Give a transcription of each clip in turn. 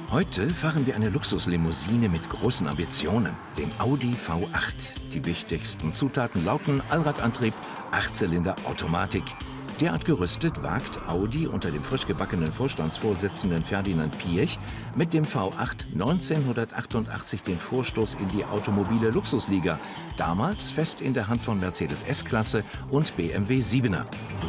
Heute fahren wir eine Luxuslimousine mit großen Ambitionen, den Audi V8. Die wichtigsten Zutaten lauten Allradantrieb, 8-Zylinder Automatik. Derart gerüstet wagt Audi unter dem frisch gebackenen Vorstandsvorsitzenden Ferdinand Piëch mit dem V8 1988 den Vorstoß in die automobile Luxusliga, damals fest in der Hand von Mercedes S-Klasse und BMW 7er.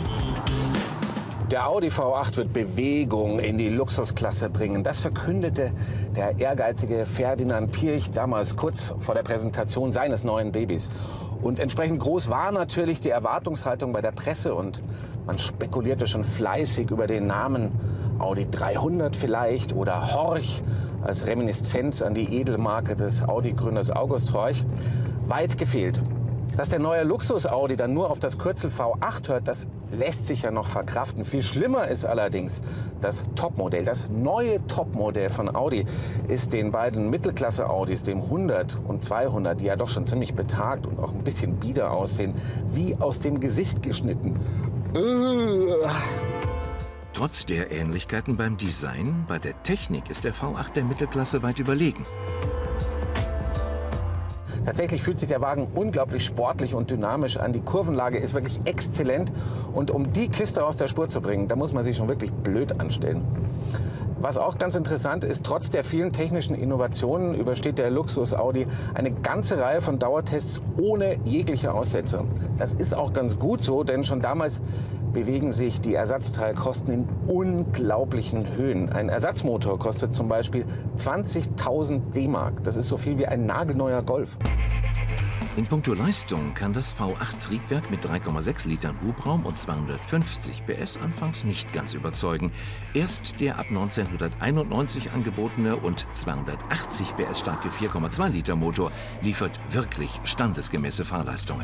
Der Audi V8 wird Bewegung in die Luxusklasse bringen. Das verkündete der ehrgeizige Ferdinand Piëch damals kurz vor der Präsentation seines neuen Babys. Und entsprechend groß war natürlich die Erwartungshaltung bei der Presse und man spekulierte schon fleißig über den Namen Audi 300 vielleicht oder Horch als Reminiszenz an die Edelmarke des Audi-Gründers August Horch. Weit gefehlt. Dass der neue Luxus-Audi dann nur auf das Kürzel V8 hört, das lässt sich ja noch verkraften. Viel schlimmer ist allerdings das Topmodell. Das neue Topmodell von Audi ist den beiden Mittelklasse-Audis, dem 100 und 200, die ja doch schon ziemlich betagt und auch ein bisschen bieder aussehen, wie aus dem Gesicht geschnitten. Trotz der Ähnlichkeiten beim Design, bei der Technik ist der V8 der Mittelklasse weit überlegen. Tatsächlich fühlt sich der Wagen unglaublich sportlich und dynamisch an. Die Kurvenlage ist wirklich exzellent. Und um die Kiste aus der Spur zu bringen, da muss man sich schon wirklich blöd anstellen. Was auch ganz interessant ist, trotz der vielen technischen Innovationen übersteht der Luxus Audi eine ganze Reihe von Dauertests ohne jegliche Aussetzer. Das ist auch ganz gut so, denn schon damals bewegen sich die Ersatzteilkosten in unglaublichen Höhen. Ein Ersatzmotor kostet zum Beispiel 20.000 D-Mark. Das ist so viel wie ein nagelneuer Golf. In puncto Leistung kann das V8-Triebwerk mit 3,6 Litern Hubraum und 250 PS anfangs nicht ganz überzeugen. Erst der ab 1991 angebotene und 280 PS starke 4,2 Liter Motor liefert wirklich standesgemäße Fahrleistungen.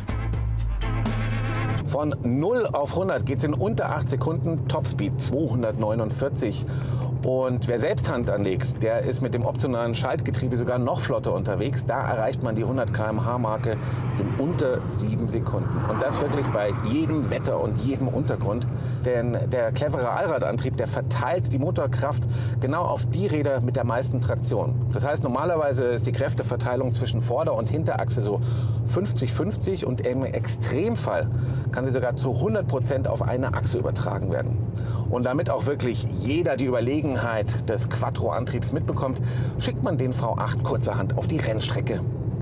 Von 0 auf 100 geht es in unter 8 Sekunden, Topspeed 249. Und wer selbst Hand anlegt, der ist mit dem optionalen Schaltgetriebe sogar noch flotter unterwegs. Da erreicht man die 100 km/h-Marke in unter 7 Sekunden. Und das wirklich bei jedem Wetter und jedem Untergrund. Denn der clevere Allradantrieb, der verteilt die Motorkraft genau auf die Räder mit der meisten Traktion. Das heißt, normalerweise ist die Kräfteverteilung zwischen Vorder- und Hinterachse so 50-50 und im Extremfall kann sie sogar zu 100% auf eine Achse übertragen werden. Und damit auch wirklich jeder die Überlegenheit des Quattro-Antriebs mitbekommt, schickt man den V8 kurzerhand auf die Rennstrecke.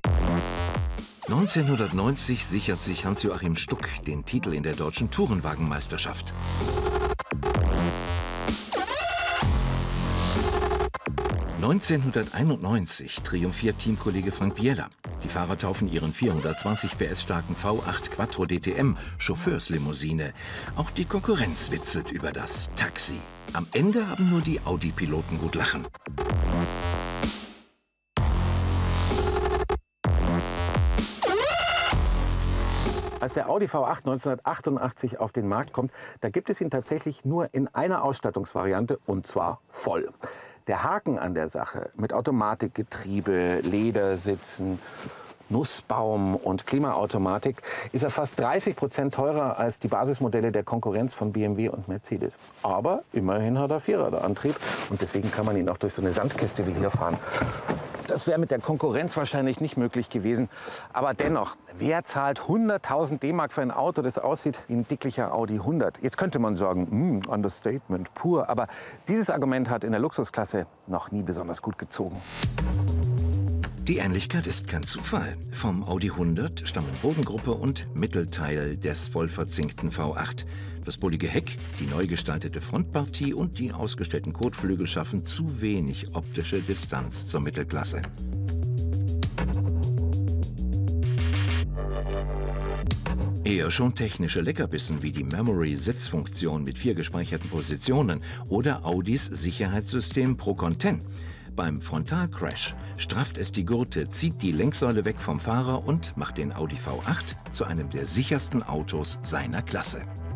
1990 sichert sich Hans-Joachim Stuck den Titel in der deutschen Tourenwagenmeisterschaft. (1991) triumphiert Teamkollege Frank Biella. Die Fahrer taufen ihren 420 PS starken V8 Quattro DTM Chauffeurslimousine. Auch die Konkurrenz witzelt über das Taxi. Am Ende haben nur die Audi-Piloten gut lachen. Als der Audi V8 1988 auf den Markt kommt, da gibt es ihn tatsächlich nur in einer Ausstattungsvariante, und zwar voll. Der Haken an der Sache mit Automatikgetriebe, Ledersitzen, Nussbaum und Klimaautomatik ist er fast 30% teurer als die Basismodelle der Konkurrenz von BMW und Mercedes. Aber immerhin hat er Vierradantrieb und deswegen kann man ihn auch durch so eine Sandkiste wie hier fahren. Das wäre mit der Konkurrenz wahrscheinlich nicht möglich gewesen. Aber dennoch, wer zahlt 100.000 D-Mark für ein Auto, das aussieht wie ein dicklicher Audi 100? Jetzt könnte man sagen, Understatement pur. Aber dieses Argument hat in der Luxusklasse noch nie besonders gut gezogen. Die Ähnlichkeit ist kein Zufall. Vom Audi 100 stammen Bodengruppe und Mittelteil des vollverzinkten V8. Das bullige Heck, die neu gestaltete Frontpartie und die ausgestellten Kotflügel schaffen zu wenig optische Distanz zur Mittelklasse. Eher schon technische Leckerbissen wie die Memory-Sitzfunktion mit 4 gespeicherten Positionen oder Audis Sicherheitssystem ProConten. Beim Frontalcrash strafft es die Gurte, zieht die Lenksäule weg vom Fahrer und macht den Audi V8 zu einem der sichersten Autos seiner Klasse.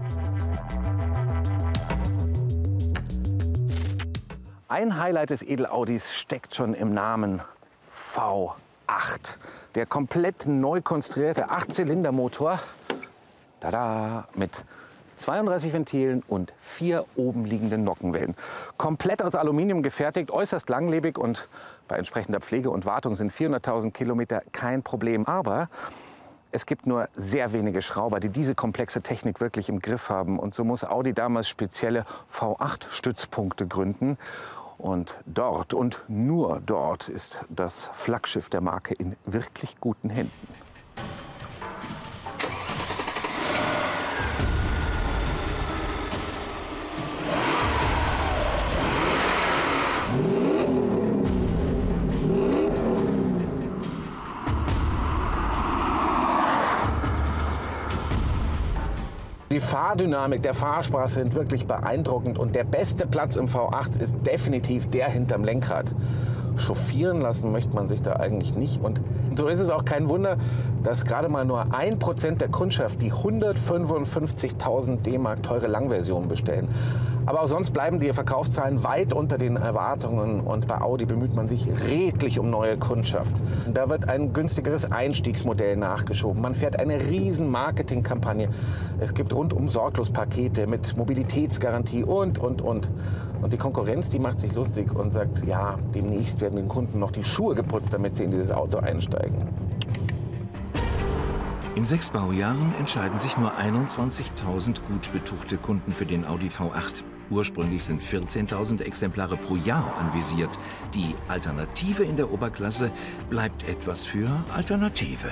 Ein Highlight des Edel-Audis steckt schon im Namen V8. Der komplett neu konstruierte 8-Zylinder-Motor mit 32 Ventilen und 4 oben liegenden Nockenwellen. Komplett aus Aluminium gefertigt, äußerst langlebig und bei entsprechender Pflege und Wartung sind 400.000 Kilometer kein Problem. Aber es gibt nur sehr wenige Schrauber, die diese komplexe Technik wirklich im Griff haben. Und so muss Audi damals spezielle V8-Stützpunkte gründen. Und dort und nur dort ist das Flaggschiff der Marke in wirklich guten Händen. Die Fahrdynamik der Fahrspaß sind wirklich beeindruckend und der beste Platz im V8 ist definitiv der hinterm Lenkrad. Chauffieren lassen möchte man sich da eigentlich nicht und so ist es auch kein Wunder, dass gerade mal nur 1% der Kundschaft die 155.000 D-Mark teure Langversion bestellen. Aber auch sonst bleiben die Verkaufszahlen weit unter den Erwartungen und bei Audi bemüht man sich redlich um neue Kundschaft. Da wird ein günstigeres Einstiegsmodell nachgeschoben. Man fährt eine riesen Marketingkampagne. Es gibt rundum sorglos Pakete mit Mobilitätsgarantie und. Und die Konkurrenz, die macht sich lustig und sagt, ja, demnächst werden den Kunden noch die Schuhe geputzt, damit sie in dieses Auto einsteigen. In 6 Baujahren entscheiden sich nur 21.000 gut betuchte Kunden für den Audi V8. Ursprünglich sind 14.000 Exemplare pro Jahr anvisiert. Die Alternative in der Oberklasse bleibt etwas für Alternative.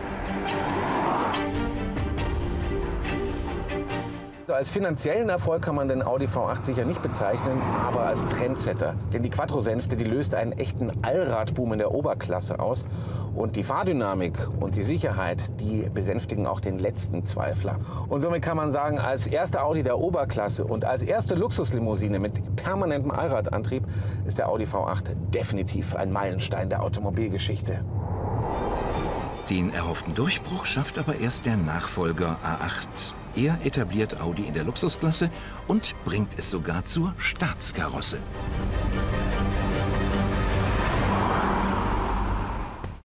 Als finanziellen Erfolg kann man den Audi V8 sicher nicht bezeichnen, aber als Trendsetter. Denn die Quattro-Sänfte, die löst einen echten Allradboom in der Oberklasse aus. Und die Fahrdynamik und die Sicherheit, die besänftigen auch den letzten Zweifler. Und somit kann man sagen, als erster Audi der Oberklasse und als erste Luxuslimousine mit permanentem Allradantrieb ist der Audi V8 definitiv ein Meilenstein der Automobilgeschichte. Den erhofften Durchbruch schafft aber erst der Nachfolger A8. Er etabliert Audi in der Luxusklasse und bringt es sogar zur Staatskarosse.